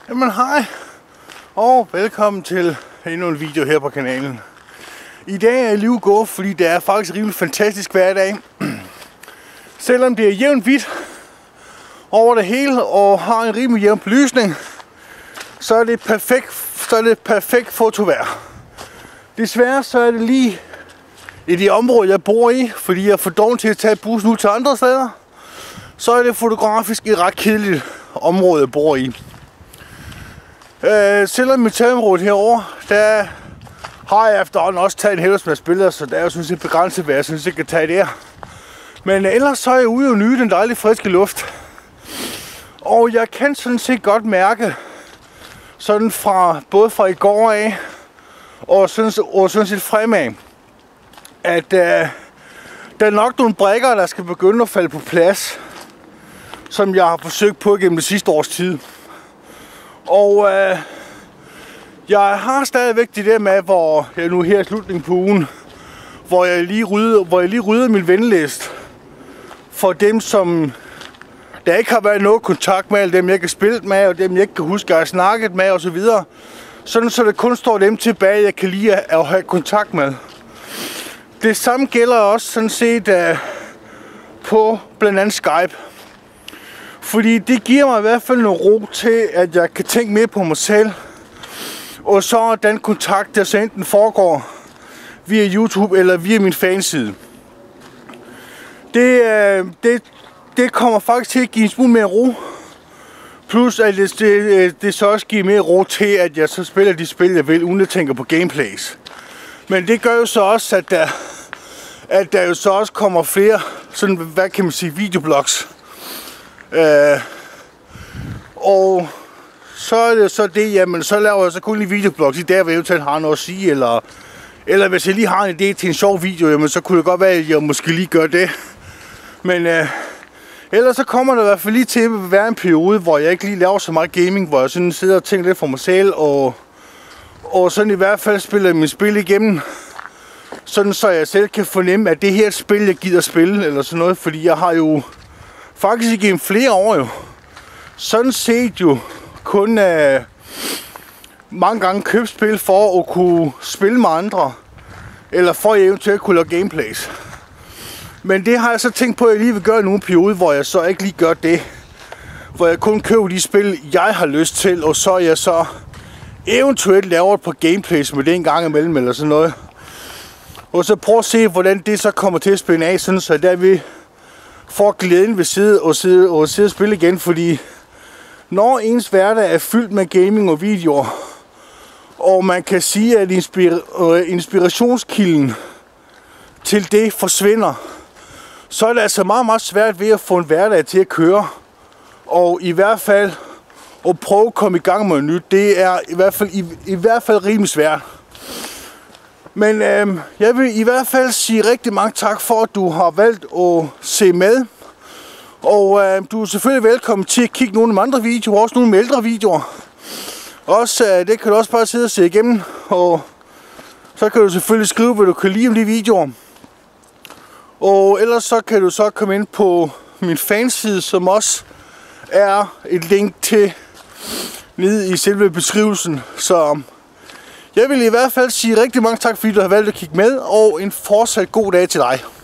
Jamen hej, og velkommen til endnu en video her på kanalen. I dag er jeg lige ude, fordi det er faktisk rimelig fantastisk hverdag. Selvom det er jævnt hvidt over det hele og har en rimelig jævn belysning, så er det perfekt fotovejr. Desværre så er det lige i de områder jeg bor i, fordi jeg er for dårlig til at tage bussen ud til andre steder. Så er det fotografisk et ret kedeligt område jeg bor i. Selvom mit tageområde herovre, der har jeg efterhånden også taget en helvedes billeder, så der er jo sådan set begrænset, hvad jeg synes jeg kan tage der. Men ellers så er jeg ude og nyde den dejlige friske luft. Og jeg kan sådan set godt mærke, sådan både fra i går af og sådan set fremad, at der er nok nogle brikker, der skal begynde at falde på plads, som jeg har forsøgt på gennem det sidste års tid. Og jeg har stadigvæk det der med, hvor jeg nu her i slutningen på ugen, hvor jeg lige rydder min venliste for dem, som der ikke har været noget kontakt med, eller dem jeg ikke har spillet med, og dem jeg ikke kan huske, jeg har snakket med osv. Sådan så det kun står dem tilbage, jeg kan lide at have kontakt med. Det samme gælder også sådan set på blandt andet Skype. Fordi det giver mig i hvert fald noget ro til, at jeg kan tænke mere på mig selv. Og så den kontakt, der så enten foregår via YouTube eller via min fanside. Det kommer faktisk til at give en smule mere ro. Plus at det så også giver mere ro til, at jeg så spiller de spil, jeg vil, uden at tænke på gameplays. Men det gør jo så også, at der jo så også kommer flere, sådan, hvad kan man sige, videoblogs. Og så er det så det, jamen så laver jeg så kun lige videoblogs i der, hvor jeg eventuelt har noget at sige, eller hvis jeg lige har en idé til en sjov video, jamen så kunne det godt være, at jeg måske lige gør det. Men ellers så kommer der i hvert fald lige til at være en periode, hvor jeg ikke lige laver så meget gaming, hvor jeg sådan sidder og tænker lidt for mig selv, og sådan i hvert fald spiller min spil igennem, sådan så jeg selv kan fornemme, at det her spil, jeg gider spille, eller sådan noget, fordi jeg har jo faktisk igennem flere år jo, sådan set jo kun mange gange købt spil for at kunne spille med andre, eller for at eventuelt kunne lave gameplays. Men det har jeg så tænkt på, at jeg lige vil gøre nu en periode, hvor jeg så ikke lige gør det. Hvor jeg kun køber de spil, jeg har lyst til, og så jeg så eventuelt laver et par gameplays med det en gang imellem, eller sådan noget. Og så prøve at se, hvordan det så kommer til at spænde af, sådan så der vi får glæden ved sidde og spille igen, fordi når ens hverdag er fyldt med gaming og videoer, og man kan sige, at inspirationskilden til det forsvinder, så er det altså meget, meget svært ved at få en hverdag til at køre. Og i hvert fald at prøve at komme i gang med noget nyt, det er i hvert fald rimelig svært. Men jeg vil i hvert fald sige rigtig mange tak for, at du har valgt at se med. Og du er selvfølgelig velkommen til at kigge nogle af de andre videoer, også nogle ældre videoer. Også det kan du også bare sidde og se igennem, og så kan du selvfølgelig skrive, hvad du kan lide om de videoer. Og ellers så kan du så komme ind på min fanside, som også er et link til nede i selve beskrivelsen. Så jeg vil i hvert fald sige rigtig mange tak, fordi du har valgt at kigge med, og en fortsat god dag til dig.